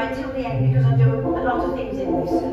right till the end because I do a lot of things in this.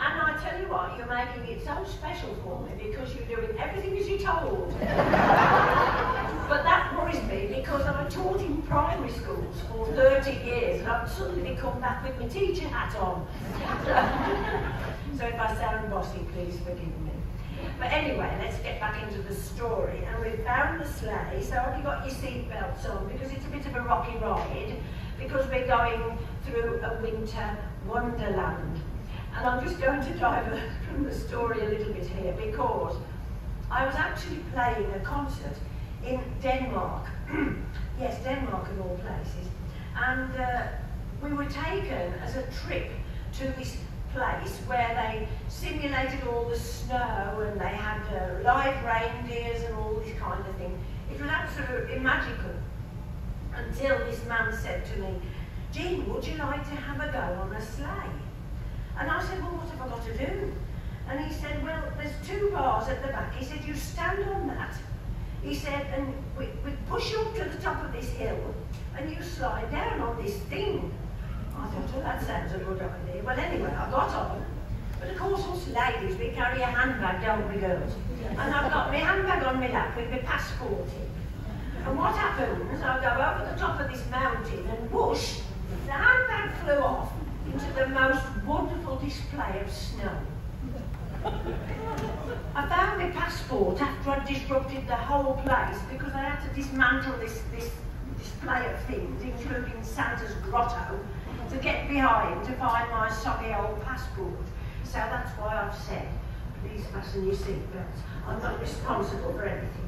And I tell you what, you're making it so special for me because you're doing everything as you're told. But that worries me because I taught in primary schools for 30 years and I've suddenly come back with my teacher hat on. So if I sound bossy, please forgive me. But anyway, let's get back into the story. And we found the sleigh, so have you got your seatbelts on? Because it's a bit of a rocky ride, because we're going through a winter wonderland. And I'm just going to dive from the story a little bit here, because I was actually playing a concert in Denmark. Yes, Denmark of all places. And we were taken as a trip to this place where they simulated all the snow and they had live reindeers and all this kind of thing. It was absolutely magical until this man said to me, "Jean, would you like to have a go on a sleigh?" And I said, "Well, what have I got to do?" And he said, "Well, there's 2 bars at the back." He said, "You stand on that." He said, "And we push you up to the top of this hill and you slide down on this thing." I thought, well, that sounds a good idea. Well, anyway, I got on. But of course, us ladies, we carry a handbag, don't we, girls? And I've got my handbag on my lap with my passport in. And what happens, I go over the top of this mountain and whoosh, the handbag flew off into the most wonderful display of snow. I found my passport after I'd disrupted the whole place because I had to dismantle this display of things, including Santa's grotto, to get behind to find my soggy old passport. So that's why I've said, please fasten your seatbelts. I'm not responsible for anything.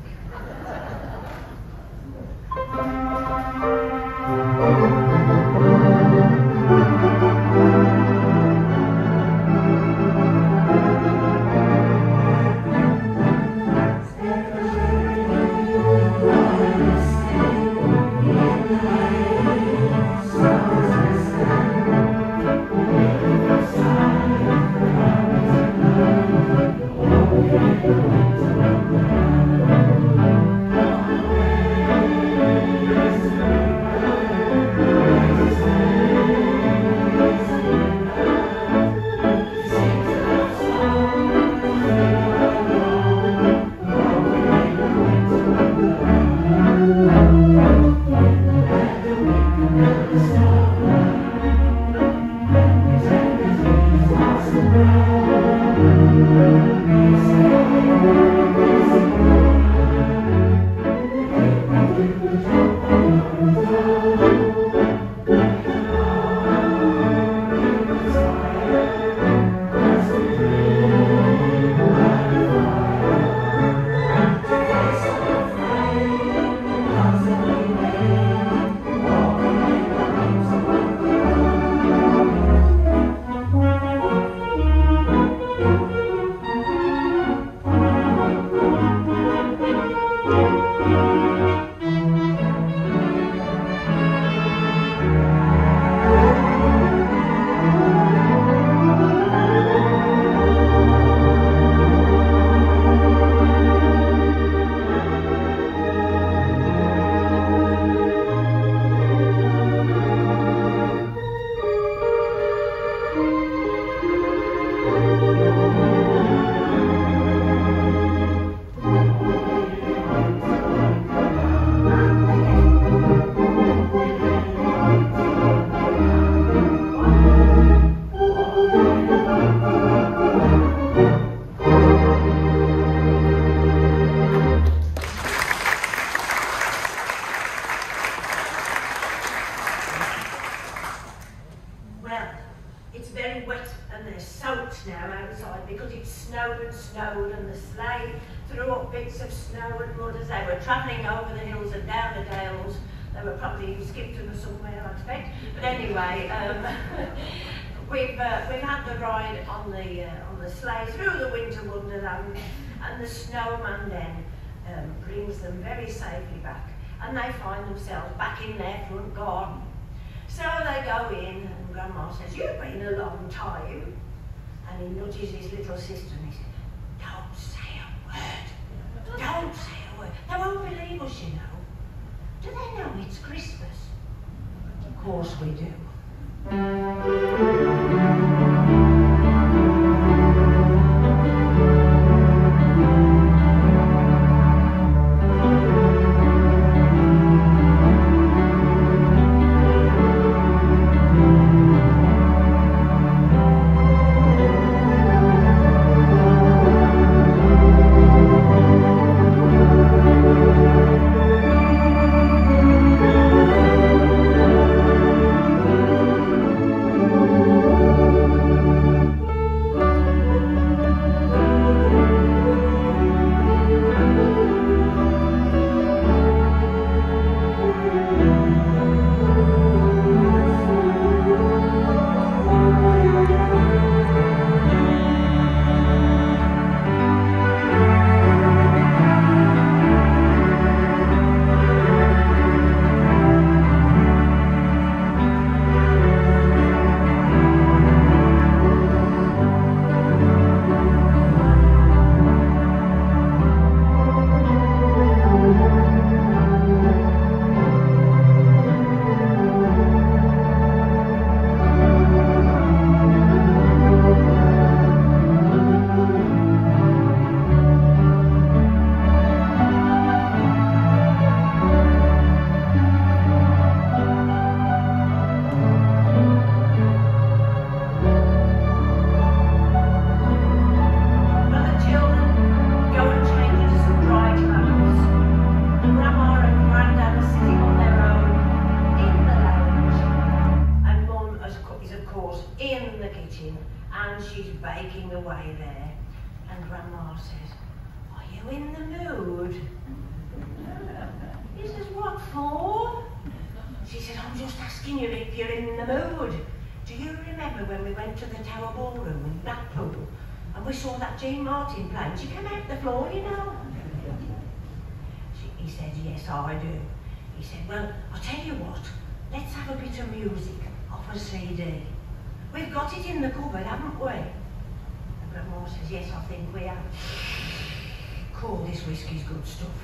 And the sleigh threw up bits of snow and mud as they were travelling over the hills and down the dales. They were probably in Skipton or somewhere, I expect. But anyway, we've had the ride on the sleigh through the winter wonderland, and the snowman then brings them very safely back, and they find themselves back in their front garden. So they go in, and Grandma says, "You've been a long time." And he nudges his little sister and he says, "Don't say a word. Don't say a word. They won't believe us, you know. Do they know it's Christmas?" Of course we do. and she's baking away there. And Grandma says, "Are you in the mood?" He says, "What for?" She said, "I'm just asking you if you're in the mood. Do you remember when we went to the Tower Ballroom in Blackpool and we saw that Jean Martin play and she came out the floor, you know?" He said, "Yes, I do." He said, "Well, I'll tell you what, let's have a bit of music off a CD. We've got it in the cupboard, haven't we?" And Grandma says, "Yes, I think we have. Cool, this whiskey's good stuff."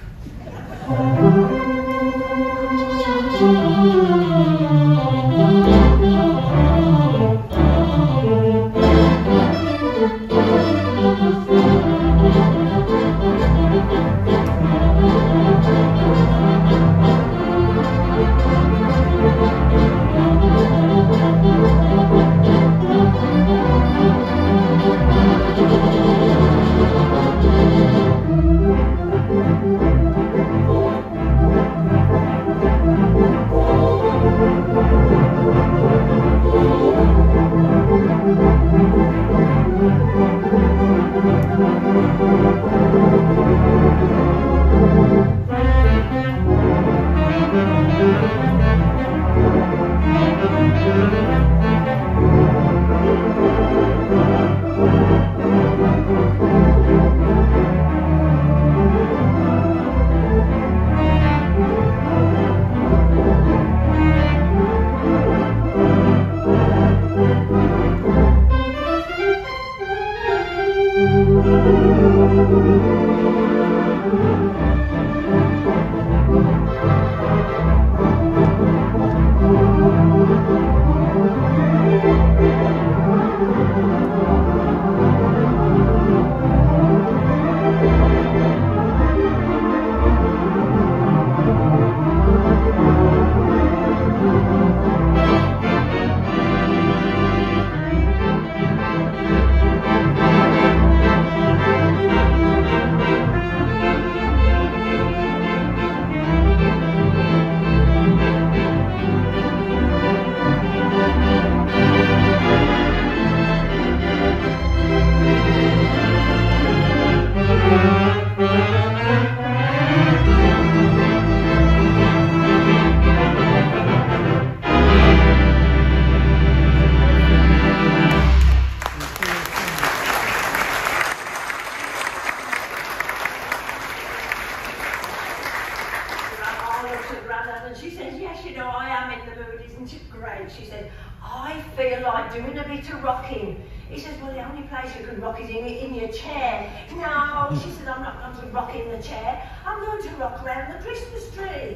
She said, "I feel like doing a bit of rocking." He says, "Well, the only place you can rock is in your chair." "No," she said, "I'm not going to rock in the chair. I'm going to rock around the Christmas tree."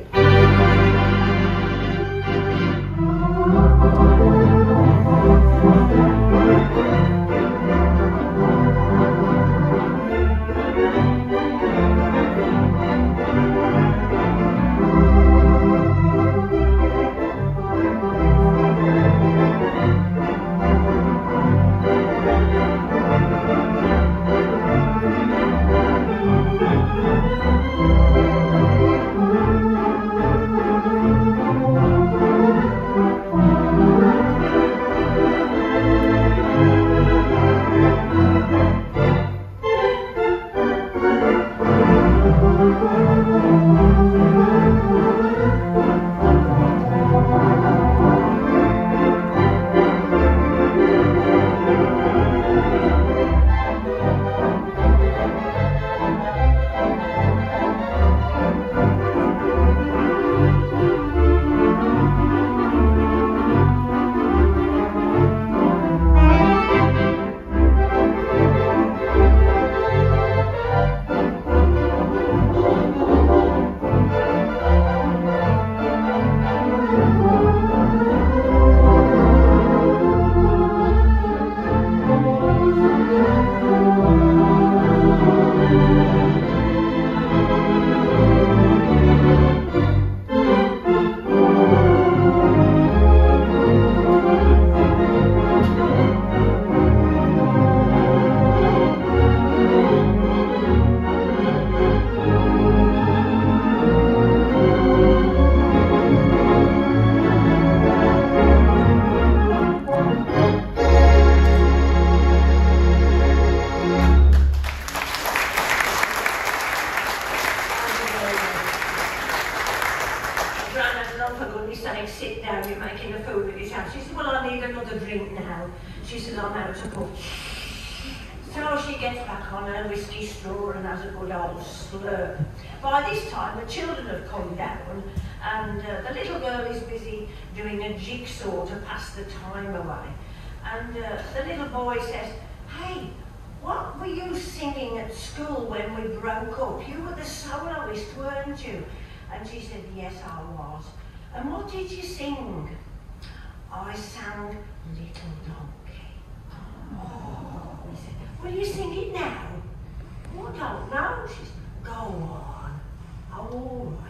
out. She said, well, I need another drink now. She said, I'm out of puff. So she gets back on her whiskey straw and has a good old slurp. By this time, the children have come down, and the little girl is busy doing a jigsaw to pass the time away. And the little boy says, hey, what were you singing at school when we broke up? You were the soloist, weren't you? And she said, yes, I was. And what did you sing? I sang Little Donkey. Oh, he said, will you sing it now? Oh, I don't know. She said, go on. All right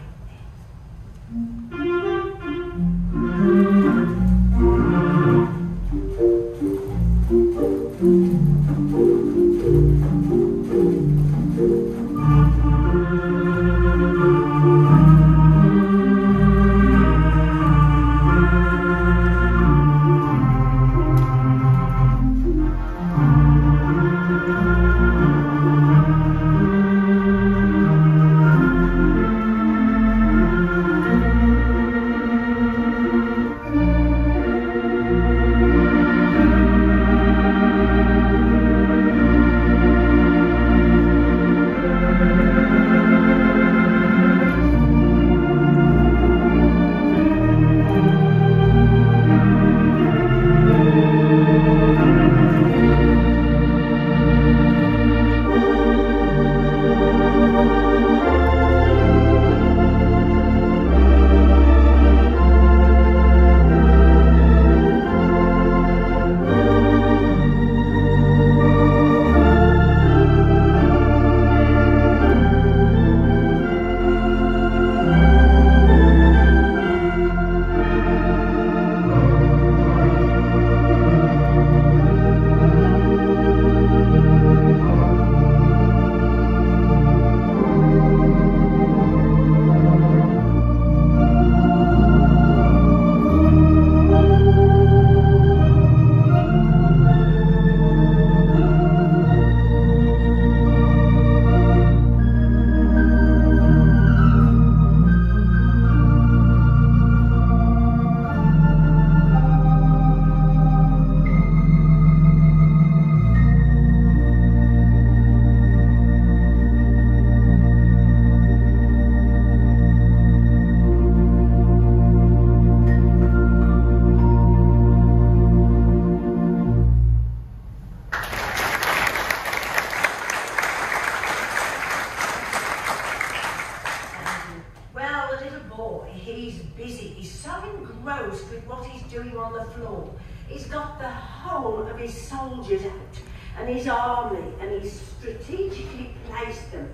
He's got the whole of his soldiers out and his army, and he's strategically placed them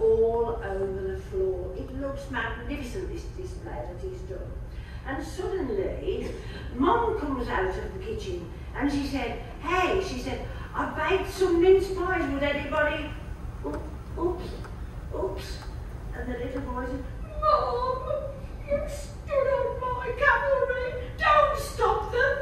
all over the floor. It looks magnificent, this display that he's done. And suddenly, Mum comes out of the kitchen and she said, hey, she said, I baked some mince pies, would anybody? Oops, oops. And the little boy said, Mum, you stood on my cavalry, don't stop them.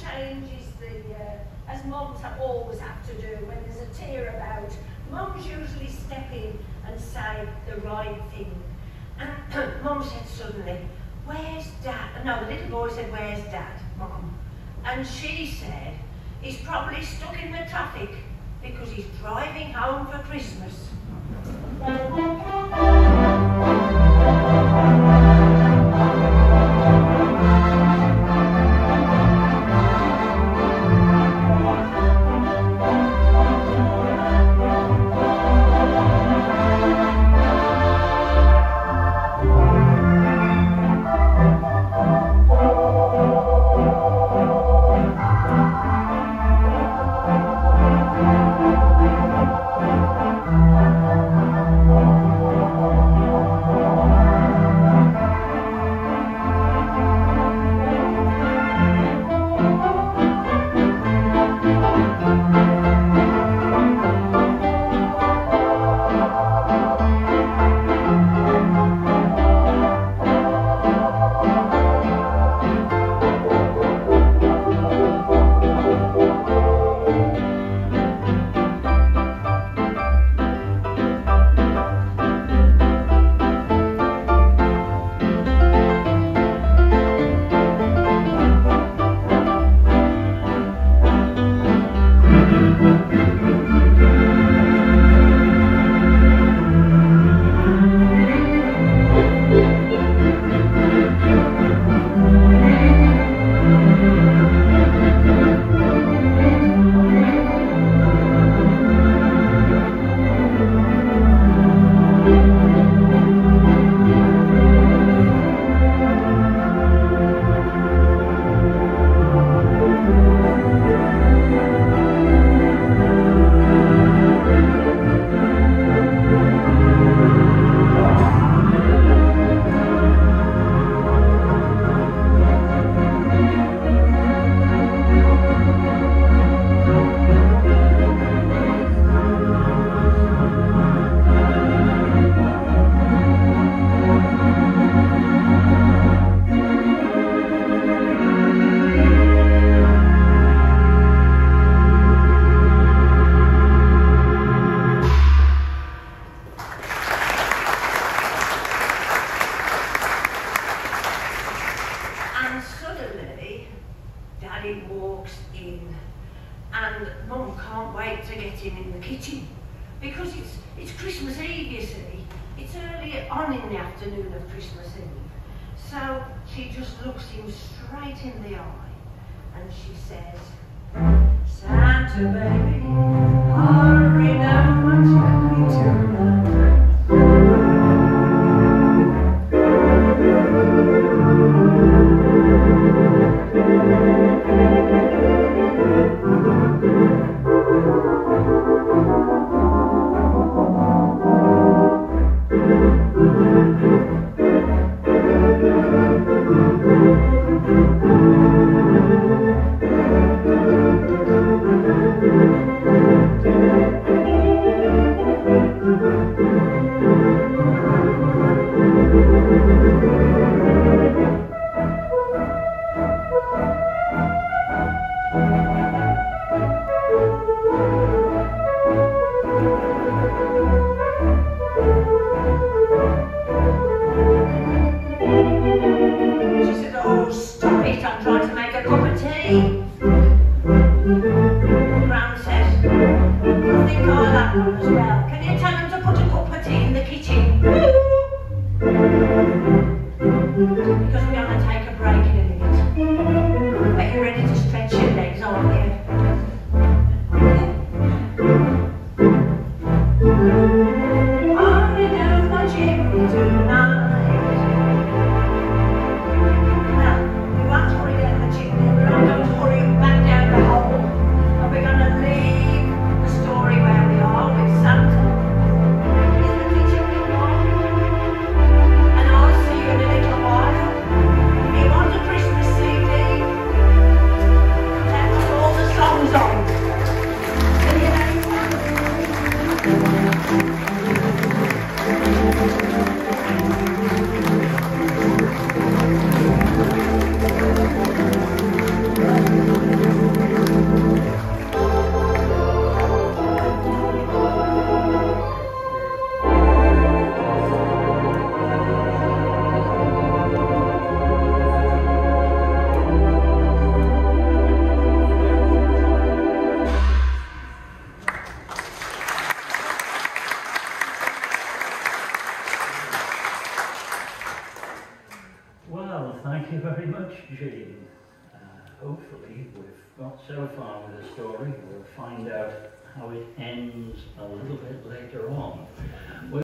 changes as mums always have to do when there's a tear about. Mums usually step in and say the right thing. And Mum said suddenly, "Where's Dad?" No, the little boy said, "Where's Dad, Mum?" And she said, "He's probably stuck in the traffic because he's driving home for Christmas." Daddy walks in, and Mum can't wait to get him in the kitchen because it's Christmas Eve, you see. It's early on in the afternoon of Christmas Eve. So she just looks him straight in the eye and she says, "Santa baby, hurry down my chimney tonight." hopefully we've got so far with the story. We'll find out how it ends a little bit later on.